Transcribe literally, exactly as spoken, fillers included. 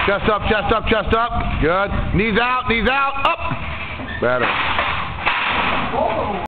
Chest up, chest up, chest up. Good. Knees out, knees out, up. Better.